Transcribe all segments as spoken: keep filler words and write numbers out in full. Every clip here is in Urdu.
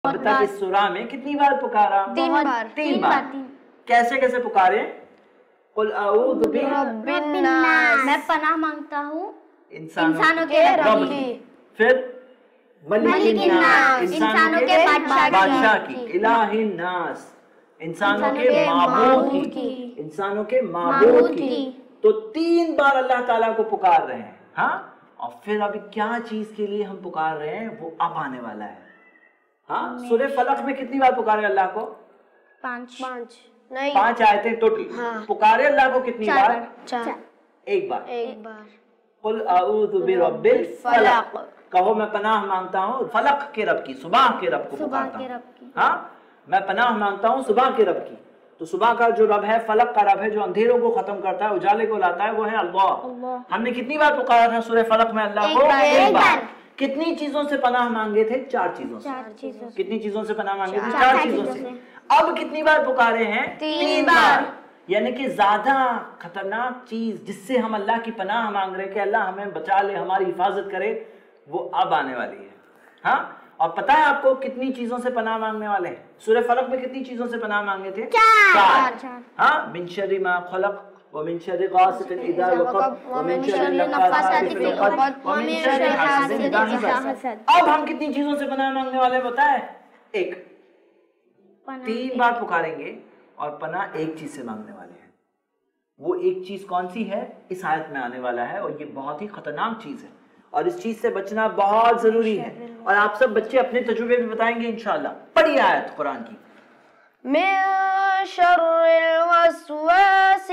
البتہ اس سورہ میں کتنی بار پکارا؟ تین بار تین بار کیسے کیسے پکارے؟ قل اعوذ برب الناس، میں پناہ مانگتا ہوں انسانوں کے رب کی، پھر ملک الناس انسانوں کے بادشاہ کی، الہ الناس انسانوں کے معبود کی، انسانوں کے معبود کی. تو تین بار اللہ تعالیٰ کو پکار رہے ہیں. ہاں اور پھر ابھی کیا چیز کے لیے ہم پکار رہے ہیں وہ اب آنے والا ہے. ہاں سورہ فلق میں کتنی بار پکارے اللہ کو؟ پانچ پانچ نہیں پانچ آیتیں ٹوٹل. پکارے اللہ کو کتنی بار؟ چار ایک بار. ایک بار. قل اعوذ برب الفلق، کہو میں پناہ مانگتا ہوں فلق کے رب کی، صبح کے رب کو پکارتا ہوں. ہاں میں پناہ مانگتا ہوں صبح کے رب کی. تو صبح کا جو رب ہے، فلق کا رب ہے، جو اندھیروں کو ختم کرتا ہے، اجالے کو لاتا ہے، وہ ہے اللہ. ہم نے کتنی بار پکارا تھا سورہ فلق میں اللہ کو؟ ایک بار. کتنی چیزوں سے پناہ مانگے تھے؟ چار چیزوں سے. کتنی چیزوں سے پناہ مانگے تھے؟ چار چیزوں سے. اب کتنی بار پکارے ہیں؟ تین بار. یعنی کہ زیادہ خطرناک چیز جس سے ہم اللہ کی پناہ مانگ رہے کہ اللہ ہمیں بچا لے، ہماری حفاظت کرے، وہ اب آنے والی ہے. ہاں اور پتہ ہے آپ کو کتنی چیزوں سے پناہ مانگنے والے ہیں؟ سورہ فلق میں کتنی چیزوں سے پناہ مانگے تھے؟ چار. ہاں من شر ما خلق ومن شر غاسق اذا وقب ومن شر النفاثات فی العقد ومن شر حاسد اذا حسد. اب ہم کتنی چیزوں سے پناہ مانگنے والے بتا ہے؟ ایک. تین بار پکاریں گے اور پناہ ایک چیز سے مانگنے والے ہیں. وہ ایک چیز کون سی ہے؟ اس آیت میں آنے والا ہے، اور یہ بہت ہی خطرناک چیز ہے اور اس چیز سے بچنا بہت ضروری ہے. اور آپ سب بچے اپنے تجربے بھی بتائیں گے انشاءاللہ. پڑھیے آیت قرآن کی. من شر الوسواس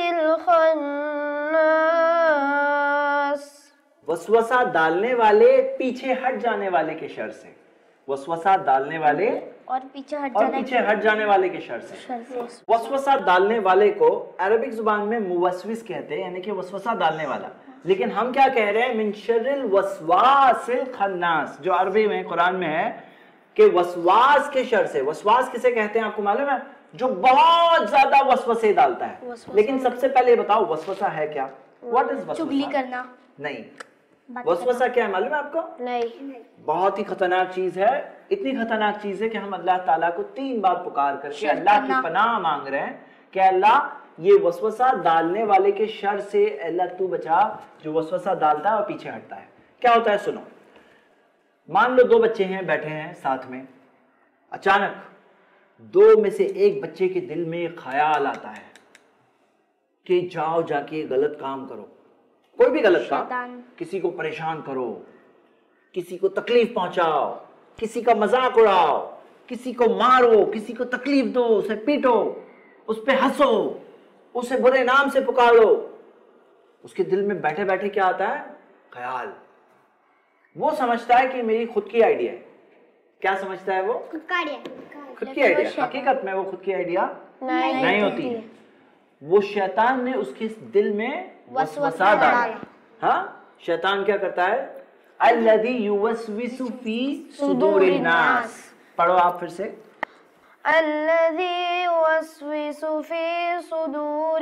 الخناس، وسوسہ ڈالنے والے، پیچھے ہٹ جانے والے کے شر سے. وسوسہ ڈالنے والے اور پیچھے ہٹ اور جانے پیچھے ہٹ جانے والے کے شر سے. وسوسہ ڈالنے والے کو عربک زبان میں موسوس کہتے ہیں، یعنی کہ وسوسہ ڈالنے والا. لیکن ہم کیا کہہ رہے ہیں؟ من شر الوسواس الخناس، جو عربی میں قرآن میں ہے کہ وسواس کے شر سے. وسواس کسے کہتے ہیں آپ کو معلوم ہے؟ جو بہت زیادہ وسوسے ڈالتا ہے. لیکن سب سے پہلے بتاؤ وسوسہ ہے کیا؟ What is وسوسہ؟ چگلی کرنا. نہیں. وسوسہ کیا ہے معلوم ہے آپ کو؟ نہیں. بہت ہی خطرناک چیز ہے. اتنی خطرناک چیز ہے کہ ہم اللہ تعالیٰ کو تین بار پکار کر کے اللہ کی پناہ مانگ رہے ہیں کہ اللہ یہ وسوسہ ڈالنے والے کے شر سے اللہ تو بچا، جو وسوسہ ڈالتا ہے اور پیچھے ہٹتا ہے. کیا ہوتا ہے سنو. مان لو دو بچے ہیں بیٹھے ہیں ساتھ میں، اچانک دو میں سے ایک بچے کے دل میں خیال آتا ہے کہ جاؤ جا کے غلط کام کرو، کوئی بھی غلط کام، کسی کو پریشان کرو، کسی کو تکلیف پہنچاؤ، کسی کا مذاق اڑاؤ، کسی کو مارو، کسی کو تکلیف دو، اسے پیٹو، اس پہ ہنسو، اسے برے نام سے پکارو. اس کے دل میں بیٹھے بیٹھے کیا آتا ہے؟ خیال. وہ سمجھتا ہے کہ میری خود کی آئیڈیا ہے. کیا سمجھتا ہے وہ؟ خود کی آئیڈیا. حقیقت میں وہ خود کی آئیڈیا نہیں ہوتی. وہ شیطان نے اس کے دل میں وسوسہ ڈالا. ہاں شیطان کیا کرتا ہے؟ الذی یوسوس فی صدور الناس. پڑھو آپ پھر سے. الذی یوسوس فی صدور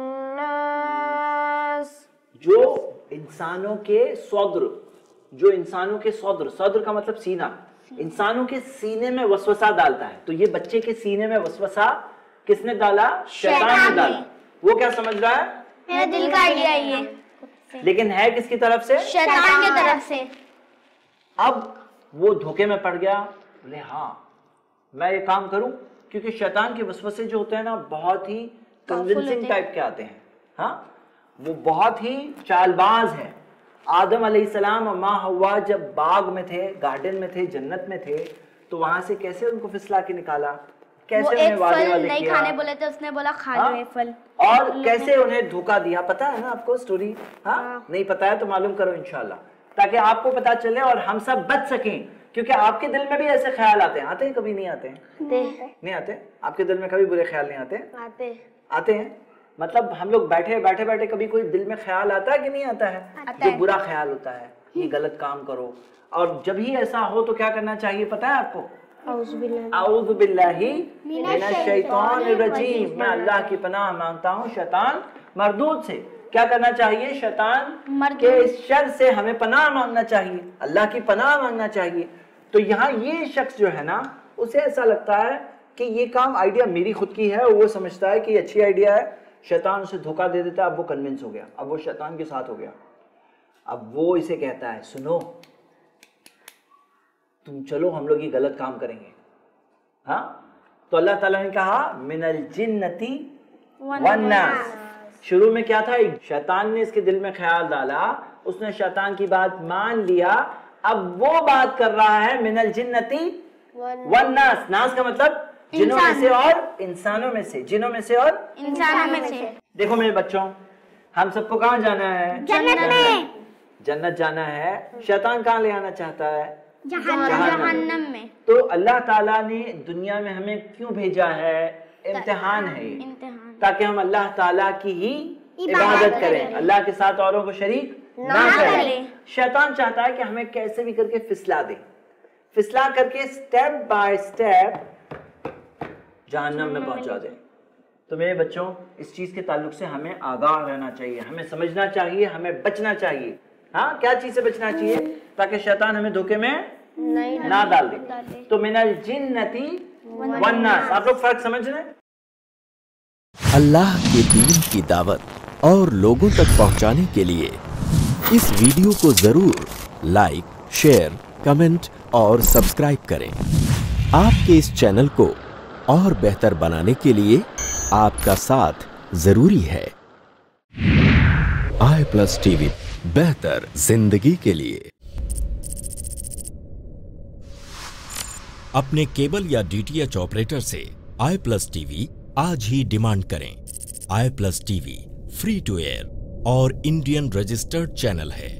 الناس، جو انسانوں کے صدر، جو انسانوں کے صدر، صدر کا مطلب سینہ، انسانوں کے سینے میں وسوسہ ڈالتا ہے. تو یہ بچے کے سینے میں وسوسہ کس نے ڈالا؟ شیطان نے ڈالا. وہ کیا سمجھ رہا ہے؟ میرا دل کا آئیڈیا ہی ہے، لیکن ہے کس کی طرف سے؟ شیطان کی طرف سے. اب وہ دھوکے میں پڑ گیا، بولے ہاں میں یہ کام کروں، کیونکہ شیطان کے وسوسے جو ہوتے ہیں نا بہت ہی کنونسنگ ٹائپ کے آتے ہیں. ہاں وہ بہت ہی چال باز ہے. آدم علیہ السلام اور ماں حوا جب باغ میں تھے، گارڈن میں تھے، جنت میں تھے، تو وہاں سے کیسے ان کو پھسلا کے نکالا، کیسے انہیں وعدے وعدے کیا، نہیں کھانے بولے تھے، اس نے بولا کھا لو یہ پھل، اور کیسے انہیں دھوکہ دیا. پتا ہے نا آپ کو سٹوری؟ ہاں نہیں پتا ہے تو معلوم کرو انشاءاللہ، تاکہ آپ کو پتا چلے اور ہم سب بچ سکیں. کیونکہ آپ کے دل میں بھی ایسے خیال آتے ہیں. آتے ہیں کبھی؟ نہیں آتے ہیں؟ نہیں آتے. آپ کے دل میں کبھی برے خیال نہیں آتے؟ آتے آتے ہیں. مطلب ہم لوگ بیٹھے بیٹھے بیٹھے کبھی کوئی دل میں خیال آتا ہے کہ نہیں آتا ہے؟ جو برا خیال ہوتا ہے، یہ غلط کام کرو. اور جب ہی ایسا ہو تو کیا کرنا چاہیے پتا ہے آپ کو؟ اعوذ باللہ من الشیطان الرجیم. میں اللہ کی پناہ مانگتا ہوں شیطان مردود سے. کیا کرنا چاہیے؟ شیطان کے اس شر سے ہمیں پناہ مانگنا چاہیے، اللہ کی پناہ مانگنا چاہیے. تو یہاں یہ شخص جو ہے نا اسے ایسا لگتا ہے کہ یہ کام آئیڈیا میری خود کی ہے، وہ سمجھتا ہے کہ یہ اچھی آئیڈیا ہے، شیطان اسے دھوکہ دے دیتا ہے، اب وہ کنونس ہو گیا، اب وہ شیطان کے ساتھ ہو گیا. اب وہ اسے کہتا ہے سنو تم چلو ہم لوگ یہ غلط کام کریں گے. ہاں تو اللہ تعالیٰ نے کہا من الجنتی والناس. شروع میں کیا تھا؟ شیطان نے اس کے دل میں خیال ڈالا، اس نے شیطان کی بات مان لیا، اب وہ بات کر رہا ہے من الجنتی والناس. ناس کا مطلب جنوں میں سے اور انسانوں میں سے، جنوں میں سے اور انسانوں میں سے. دیکھو میرے بچوں، ہم سب کو کہاں جانا ہے؟ جنت میں. جنت جانا ہے. شیطان کہاں لے آنا چاہتا ہے؟ جہنم میں. تو اللہ تعالیٰ نے دنیا میں ہمیں کیوں بھیجا ہے؟ امتحان ہے یہ، امتحان تاکہ ہم اللہ تعالیٰ کی ہی عبادت کریں، اللہ کے ساتھ اوروں کو شریک نہ کریں. شیطان چاہتا ہے کہ ہمیں کیسے بھی کر کے پھسلا دے، پھسلا کر کے سٹیپ بائی سٹیپ جہنم میں پہنچا دے. تو میرے بچوں اس چیز کے تعلق سے ہمیں آگاہ رہنا چاہیے، ہمیں سمجھنا چاہیے، ہمیں بچنا چاہیے. ہاں کیا چیز سے بچنا چاہیے؟ تاکہ شیطان ہمیں دھوکے میں نہ ڈال دے. تو من الجنتی والناس. آپ لوگ فرق سمجھ رہے ہیں؟ اللہ کے دین کی دعوت اور لوگوں تک پہنچانے کے لیے اس ویڈیو کو ضرور لائک، شیئر، کمنٹ اور سبسکرائب کریں. آپ کے اس چینل کو اور بہتر بنانے کے لیے آپ کا ساتھ ضروری ہے. آئی پلس ٹی وی، بہتر زندگی کے لیے. اپنے کیبل یا ڈی ٹی ایچ آپریٹر سے آئی پلس ٹی وی آج ہی ڈیمانڈ کریں. I plus T V free to air اور انڈین رجسٹرڈ چینل ہے.